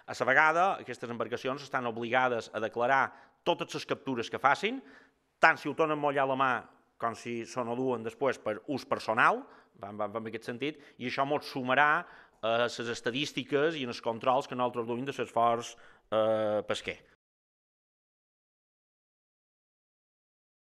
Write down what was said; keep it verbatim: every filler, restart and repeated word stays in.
A la vegada, aquestes embarcacions estan obligades a declarar totes les captures que facin, tant si ho tornen molt a la mà com si se n'aduen després per ús personal, va en aquest sentit, i això ens sumarà a les estadístiques i en els controls que nosaltres duim de l'esforç pesquer.